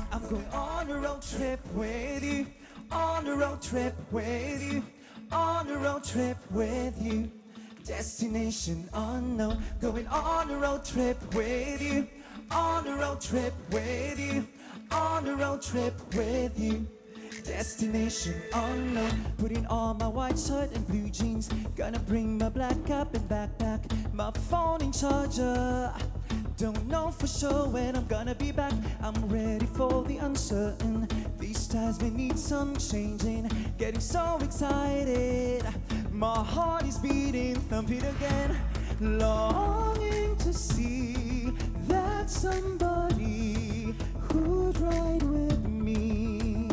I'm going on a road trip with you, on a road trip with you, on a road trip with you. Destination unknown, going on a road trip with you, on a road trip with you, on a road trip with you. Destination unknown, putting on my white shirt and blue jeans, gonna bring my black cap and backpack, my phone and charger. Don't know for sure when I'm gonna be back. I'm ready for the uncertain. These times may need some changing. Getting so excited, my heart is beating, thumping again. Longing to see that somebody who'd ride with me.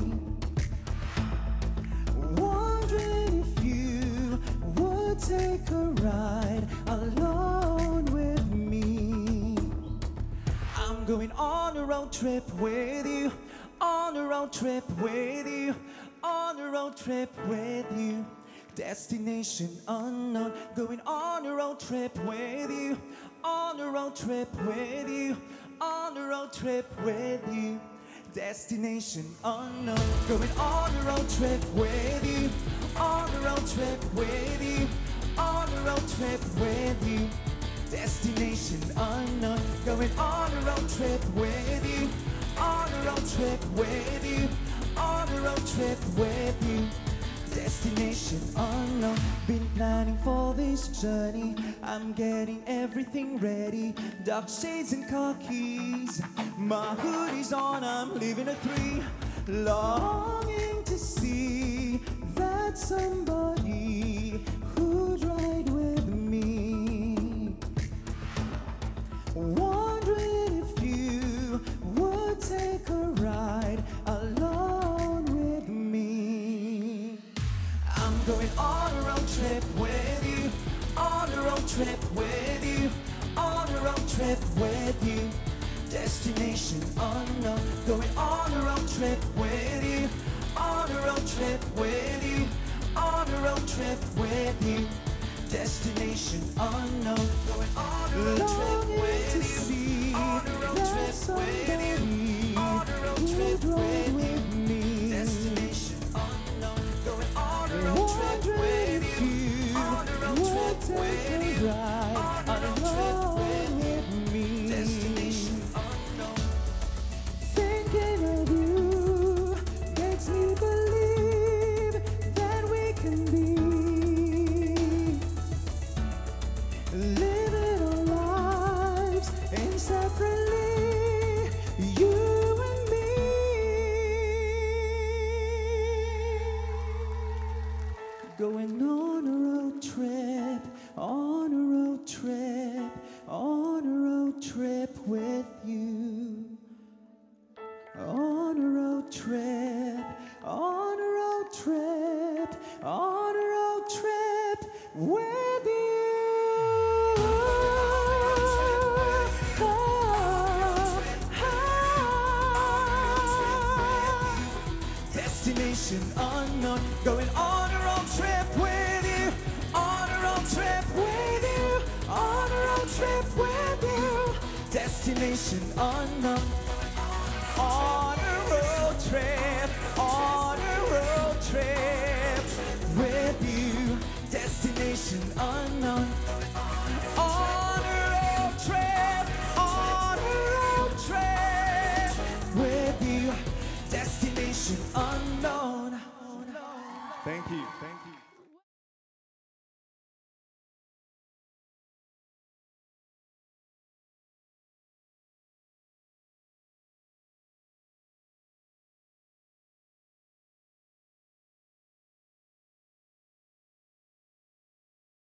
Wondering if you would take a ride alone with me. I'm going on a road trip with you, on a road trip with you, on a road trip with you. Destination unknown, going on a road trip with you, on a road trip with you, on a road trip with you. Destination unknown, going on a road trip with you, on a road trip with you, on a road trip with you. Destination unknown, going on a road trip with you, on a road trip with you, on a road trip with you. Destination unknown, been planning for this journey. I'm getting everything ready, dark shades and car keys. My hoodie's on, I'm leaving at 3. Longing to see that somebody who'd ride with me. Wondering if you would take a ride alone with me. I'm going on a road trip with you, on a road trip with you, on a road trip with you. Destination unknown, going on a road trip with you, on a road trip with you, on a road trip with you. Destination unknown, going on a road trip with you, on a road trip with you, on a road trip with me. Destination unknown, going on a road trip with you, on a road trip with you, on a road trip with me. Destination unknown. Thinking of you makes me believe that we can be living our lives inseparably, you and me. Going on a road trip, on a road trip, on a road trip with you. On a road trip, on a road trip, on a road trip with you. Destination unknown, going on a road trip with you, on a road trip with you, on a road trip with you. Destination unknown, on a road trip, on a road trip with you. Destination unknown, on a road trip, on a road trip with you. Destination unknown. Thank you. Thank you.